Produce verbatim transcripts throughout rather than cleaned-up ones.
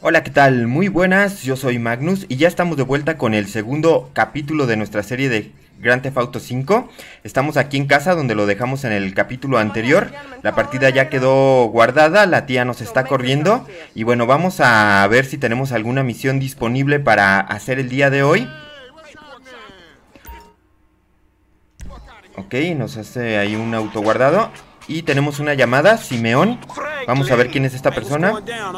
Hola, ¿qué tal? Muy buenas, yo soy Magnus y ya estamos de vuelta con el segundo capítulo de nuestra serie de Grand Theft Auto cinco. Estamos aquí en casa donde lo dejamos en el capítulo anterior. La partida ya quedó guardada, la tía nos está corriendo y bueno, vamos a ver si tenemos alguna misión disponible para hacer el día de hoy. Ok, nos hace ahí un auto guardado. Y tenemos una llamada, Simeón. Vamos a ver quién es esta persona.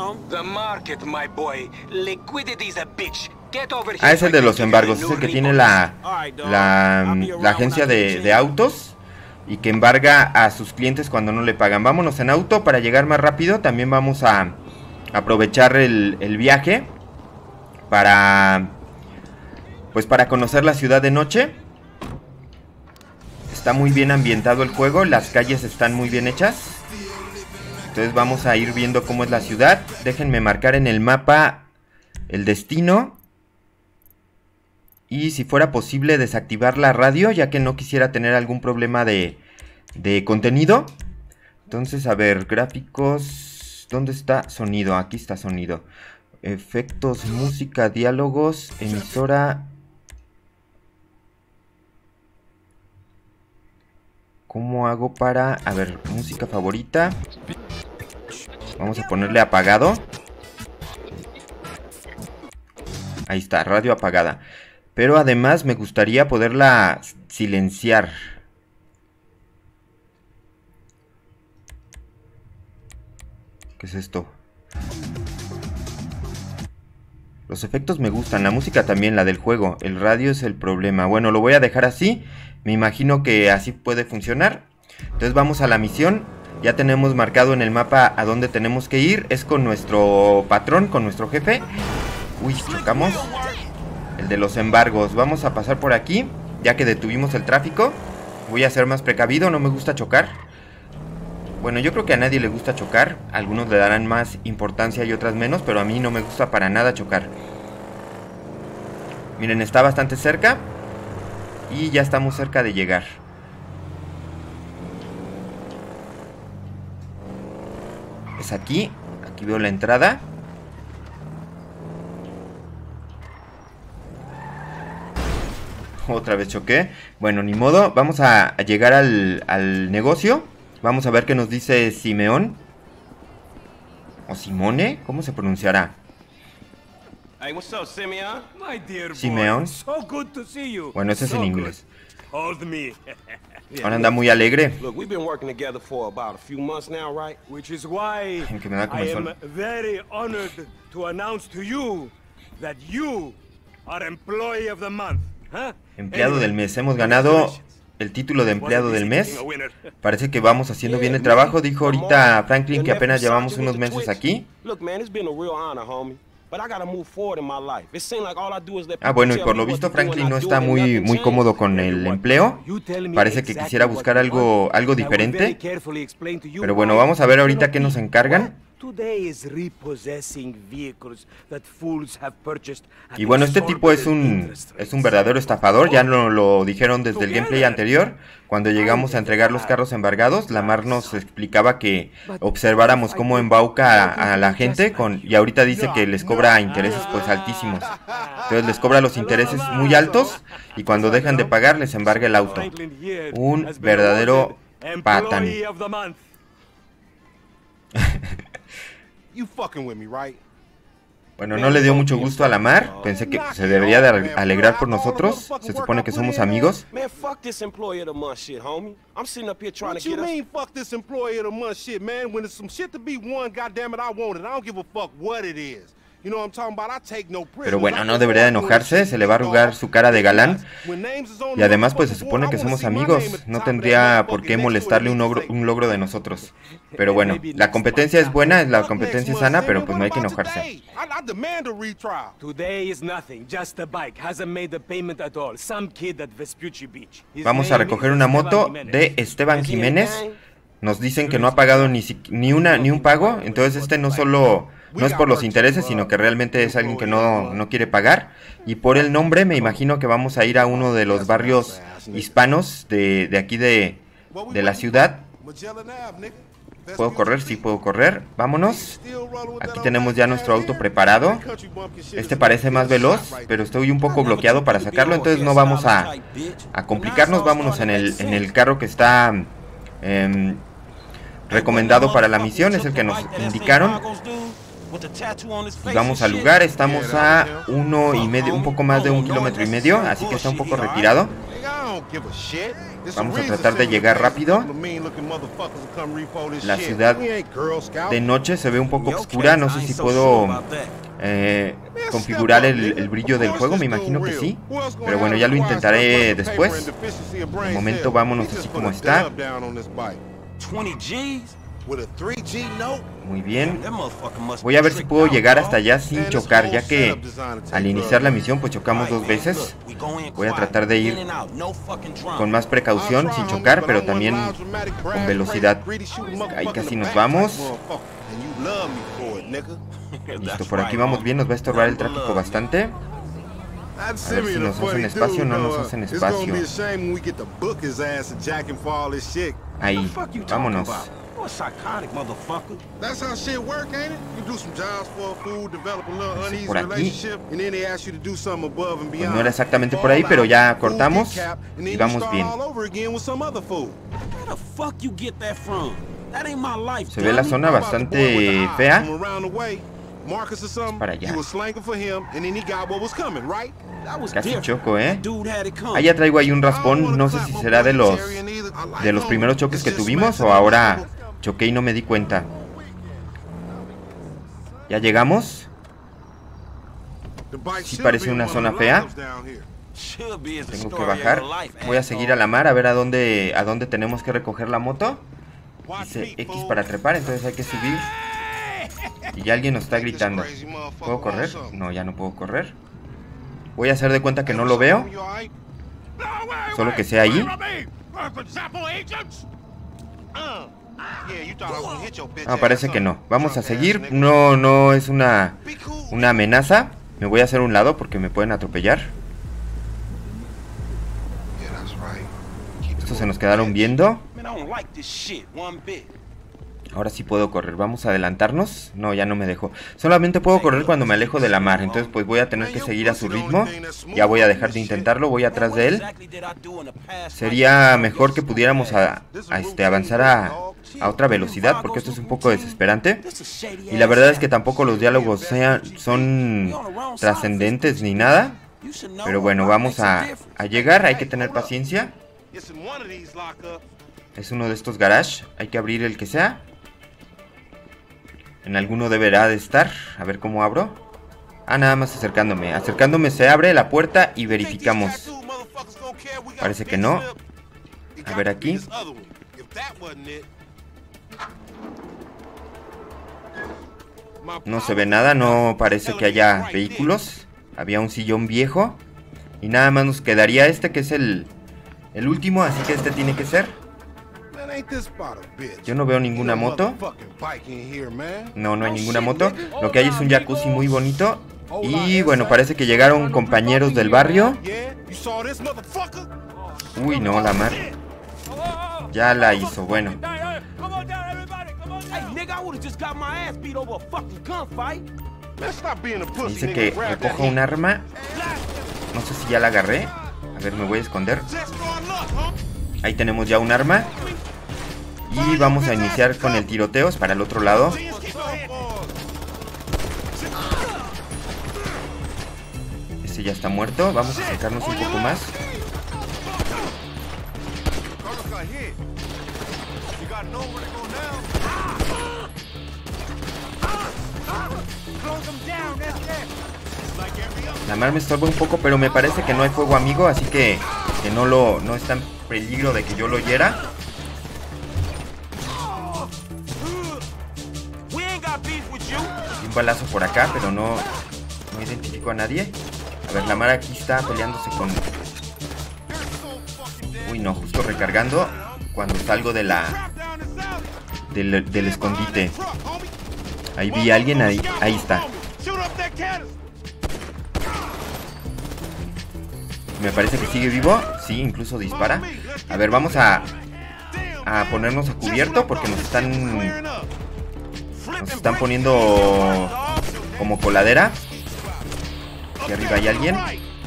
Ah, es el de los embargos. Es el que tiene la, la, la agencia de, de autos y que embarga a sus clientes cuando no le pagan. Vámonos en auto para llegar más rápido. También vamos a aprovechar el, el viaje para, pues para conocer la ciudad de noche. Está muy bien ambientado el juego, las calles están muy bien hechas. Entonces vamos a ir viendo cómo es la ciudad. Déjenme marcar en el mapa el destino. Y si fuera posible desactivar la radio, ya que no quisiera tener algún problema de, de contenido. Entonces, a ver, gráficos. ¿Dónde está? Sonido, aquí está sonido. Efectos, música, diálogos, emisora. ¿Cómo hago para...? A ver, música favorita. Vamos a ponerle apagado. Ahí está, radio apagada. Pero además me gustaría poderla silenciar. ¿Qué es esto? Los efectos me gustan, la música también, la del juego. El radio es el problema. Bueno, lo voy a dejar así. Me imagino que así puede funcionar. Entonces vamos a la misión. Ya tenemos marcado en el mapa a dónde tenemos que ir. Es con nuestro patrón, con nuestro jefe. Uy, chocamos. El de los embargos. Vamos a pasar por aquí, ya que detuvimos el tráfico. Voy a ser más precavido, no me gusta chocar. Bueno, yo creo que a nadie le gusta chocar. Algunos le darán más importancia y otras menos, pero a mí no me gusta para nada chocar. Miren, está bastante cerca. Y ya estamos cerca de llegar. Es aquí. Aquí veo la entrada. Otra vez choqué. Bueno, ni modo. Vamos a, a llegar al, al negocio. Vamos a ver qué nos dice Simeón. ¿O Simone? ¿Cómo se pronunciará? Hey, what's up, Simeon? My dear boy, Simeón. so good to see you. Bueno, ese es en inglés. Hold me. Ahora anda muy alegre. Look, we've been working together for about a few months now, right? Which is why Que me da I am comezón. very honored to announce to you that you are employee of the month. Huh? Empleado del mes. Hemos ganado el título de empleado del mes. Parece que vamos haciendo bien el trabajo. Dijo ahorita Franklin que apenas llevamos unos meses aquí. Look, man, it's been a real honor, homie. Ah, bueno, y por lo visto Franklin no está muy, muy cómodo con el empleo. Parece que quisiera buscar algo, algo diferente. Pero bueno, vamos a ver ahorita qué nos encargan. Y bueno, este tipo es un, es un verdadero estafador. Ya no lo dijeron desde el gameplay anterior. Cuando llegamos a entregar los carros embargados, Lamar nos explicaba que observáramos cómo embauca a, a la gente con, y ahorita dice que les cobra intereses pues altísimos. Entonces les cobra los intereses muy altos y cuando dejan de pagar les embarga el auto. Un verdadero patán. Bueno, no le dio mucho gusto a Lamar. Pensé que se debería de alegrar por nosotros. Se supone que somos amigos. Pero bueno, no debería de enojarse. Se le va a arrugar su cara de galán. Y además pues se supone que somos amigos. No tendría por qué molestarle un logro, un logro de nosotros. Pero bueno, la competencia es buena, la competencia es sana, pero pues no hay que enojarse. Vamos a recoger una moto de Esteban Jiménez. Nos dicen que no ha pagado ni, ni, una, ni un pago. Entonces este no solo... no es por los intereses, sino que realmente es alguien que no, no quiere pagar. Y por el nombre me imagino que vamos a ir a uno de los barrios hispanos de, de aquí de, de la ciudad. ¿Puedo correr? Sí, puedo correr. Vámonos. Aquí tenemos ya nuestro auto preparado. Este parece más veloz, pero estoy un poco bloqueado para sacarlo. Entonces no vamos a, a complicarnos. Vámonos en el, en el carro que está eh, recomendado para la misión. Es el que nos indicaron. Y vamos al lugar. Estamos a uno y medio, un poco más de un kilómetro y medio. Así que está un poco retirado. Vamos a tratar de llegar rápido. La ciudad de noche se ve un poco oscura. No sé si puedo eh, configurar el, el brillo del juego. Me imagino que sí. Pero bueno, ya lo intentaré después. De momento vámonos así como está. Muy bien. Voy a ver si puedo llegar hasta allá sin chocar, ya que al iniciar la misión pues chocamos dos veces. Voy a tratar de ir con más precaución, sin chocar, pero también con velocidad. Ahí casi nos vamos. Listo, por aquí vamos bien, nos va a estorbar el tráfico bastante. A ver si nos hacen espacio o no nos hacen espacio. Ahí, vámonos. Por aquí. Pues no era exactamente por ahí, pero ya cortamos y vamos bien. Se ve la zona bastante fea. Es para allá. Casi choco, ¿eh? Ah, ya traigo ahí un raspón. No sé si será de los de los primeros choques que tuvimos o ahora choqué y no me di cuenta. ¿Ya llegamos? Sí parece una zona fea. Tengo que bajar. Voy a seguir a la mar a ver a dónde, a dónde tenemos que recoger la moto. Dice X para trepar, entonces hay que subir. Y ya alguien nos está gritando. ¿Puedo correr? No, ya no puedo correr. Voy a hacer de cuenta que no lo veo. Solo que sea ahí. Ah, parece que no. Vamos a seguir. No, no es una, una amenaza. Me voy a hacer a un lado porque me pueden atropellar. Estos se nos quedaron viendo. Ahora sí puedo correr. Vamos a adelantarnos. No, ya no me dejó. Solamente puedo correr cuando me alejo de la mar. Entonces pues voy a tener que seguir a su ritmo. Ya voy a dejar de intentarlo. Voy atrás de él. Sería mejor que pudiéramos a, a este, avanzar a, a otra velocidad, porque esto es un poco desesperante. Y la verdad es que tampoco los diálogos sean, son trascendentes ni nada. Pero bueno, vamos a, a llegar. Hay que tener paciencia. Es uno de estos garage. Hay que abrir el que sea. En alguno deberá de estar. A ver cómo abro. Ah, nada más acercándome. Acercándome se abre la puerta y verificamos. Parece que no. A ver aquí. No se ve nada. No parece que haya vehículos. Había un sillón viejo. Y nada más nos quedaría este, que es el, el último. Así que este tiene que ser. Yo no veo ninguna moto. No, no hay ninguna moto. Lo que hay es un jacuzzi muy bonito. Y bueno, parece que llegaron compañeros del barrio. Uy, no, la mar. Ya la hizo, bueno. Dice que recoja un arma. No sé si ya la agarré. A ver, me voy a esconder. Ahí tenemos ya un arma. Y vamos a iniciar con el tiroteo para el otro lado. Este ya está muerto. Vamos a acercarnos un poco más. La mar me estorba un poco, pero me parece que no hay fuego amigo, así que, que no, lo, no está en peligro de que yo lo hiera. Un balazo por acá, pero no, no identifico a nadie. A ver, la mar aquí está peleándose con... Uy, no, justo recargando cuando salgo de la... Del, del escondite. Ahí vi a alguien, ahí, ahí está. Me parece que sigue vivo. Sí, incluso dispara. A ver, vamos a a ponernos a cubierto porque nos están... Nos están poniendo como coladera. Aquí arriba hay alguien.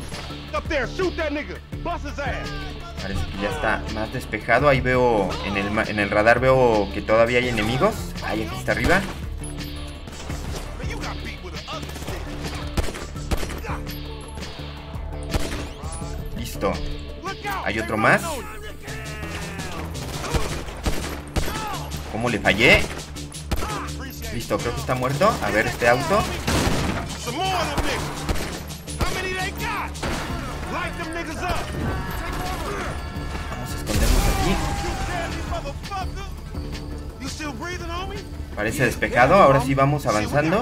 Parece que ya está más despejado. Ahí veo, en el, en el radar veo que todavía hay enemigos. Ahí, aquí está arriba. Listo. Hay otro más. ¿Cómo le fallé? Listo, creo que está muerto. A ver este auto. Vamos a escondernos aquí. Parece despejado. Ahora sí vamos avanzando.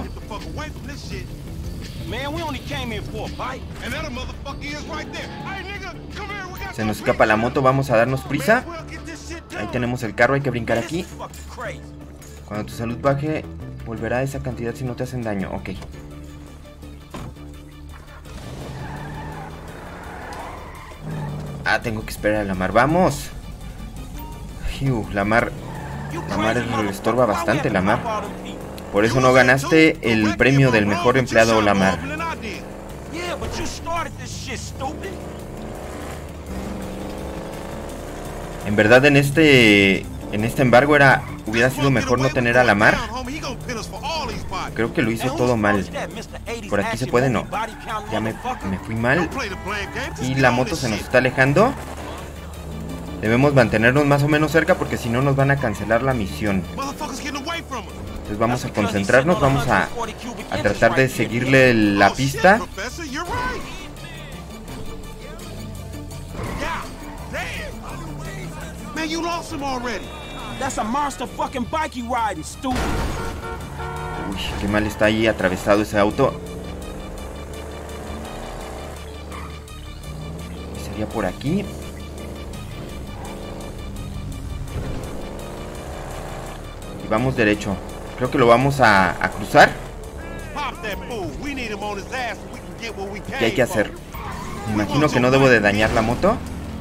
Se nos escapa la moto. Vamos a darnos prisa. Ahí tenemos el carro. Hay que brincar aquí. Cuando tu salud baje, volverá a esa cantidad si no te hacen daño. Ok. Ah, tengo que esperar a la mar. ¡Vamos! Hiu, la mar... La mar le estorba bastante, la mar. Por eso no ganaste el premio del mejor empleado, la mar. En verdad, en este... En este embargo era... Hubiera sido mejor no tener a la mar. Creo que lo hizo todo mal. Por aquí se puede, no. Ya me, me fui mal. Y la moto se nos está alejando. Debemos mantenernos más o menos cerca porque si no nos van a cancelar la misión. Entonces vamos a concentrarnos. Vamos a, a tratar de seguirle la pista. Uy, qué mal está ahí atravesado ese auto. Sería por aquí. Y vamos derecho. Creo que lo vamos a, a cruzar. ¿Qué hay que hacer? Me imagino que no debo de dañar la moto.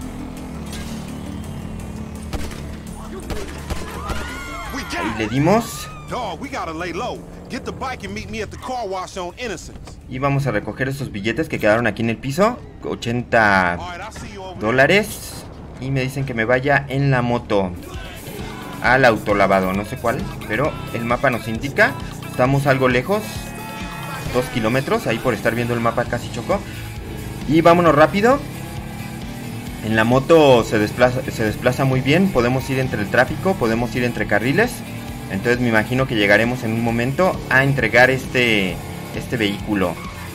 Ahí le dimos. Y vamos a recoger estos billetes que quedaron aquí en el piso. ochenta dólares. Y me dicen que me vaya en la moto al autolavado, no sé cuál, pero el mapa nos indica. Estamos algo lejos, dos kilómetros. Ahí por estar viendo el mapa casi chocó. Y vámonos rápido. En la moto se desplaza, se desplaza muy bien. Podemos ir entre el tráfico, podemos ir entre carriles. Entonces me imagino que llegaremos en un momento a entregar este, este vehículo.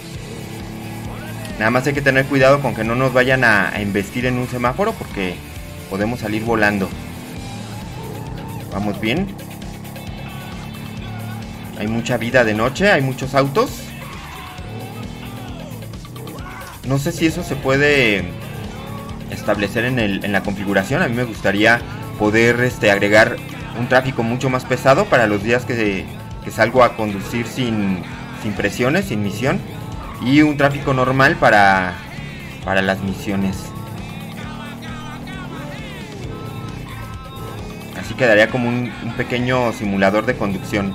Nada más hay que tener cuidado con que no nos vayan a, a embestir en un semáforo, porque podemos salir volando. Vamos bien. Hay mucha vida de noche, hay muchos autos. No sé si eso se puede establecer en, el, en la configuración. A mí me gustaría poder este, agregar un tráfico mucho más pesado para los días que, que salgo a conducir sin, sin presiones, sin misión. Y un tráfico normal para, para las misiones. Así quedaría como un, un pequeño simulador de conducción.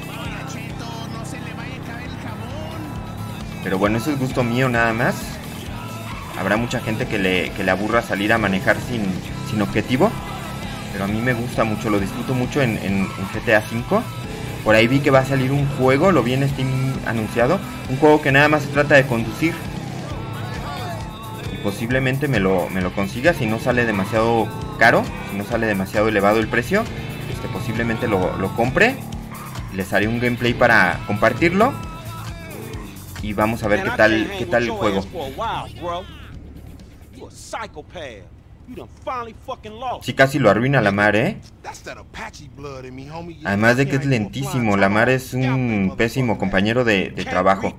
Pero bueno, eso es gusto mío nada más. Habrá mucha gente que le, que le aburra salir a manejar sin, sin objetivo. Pero a mí me gusta mucho, lo disfruto mucho en, en, en G T A cinco. Por ahí vi que va a salir un juego, lo vi en Steam anunciado. Un juego que nada más se trata de conducir. Y posiblemente me lo, me lo consiga si no sale demasiado caro. Si no sale demasiado elevado el precio. Este, posiblemente lo, lo compre. Les haré un gameplay para compartirlo. Y vamos a ver qué tal, qué tal el juego. Sí, casi lo arruina la mar, ¿eh? Además de que es lentísimo. La mar es un pésimo compañero de, de trabajo.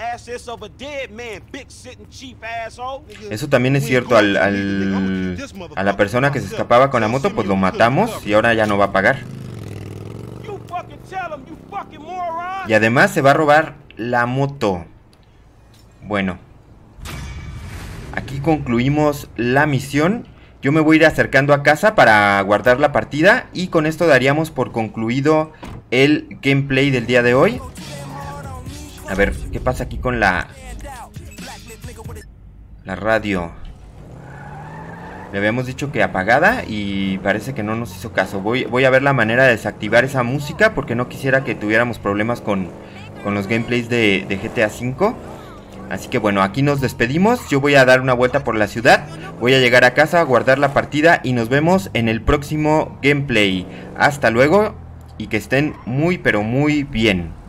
Eso también es cierto. Al, al, a la persona que se escapaba con la moto, pues lo matamos y ahora ya no va a pagar. Y además se va a robar la moto. Bueno, aquí concluimos la misión. yo me voy a ir acercando a casa para guardar la partida. Y con esto daríamos por concluido el gameplay del día de hoy. A ver, ¿qué pasa aquí con la... la radio? Le habíamos dicho que apagada y parece que no nos hizo caso. Voy, voy a ver la manera de desactivar esa música porque no quisiera que tuviéramos problemas con, con los gameplays de, de G T A cinco. Así que bueno, aquí nos despedimos. Yo voy a dar una vuelta por la ciudad. Voy a llegar a casa, guardar la partida y nos vemos en el próximo gameplay. Hasta luego y que estén muy pero muy bien.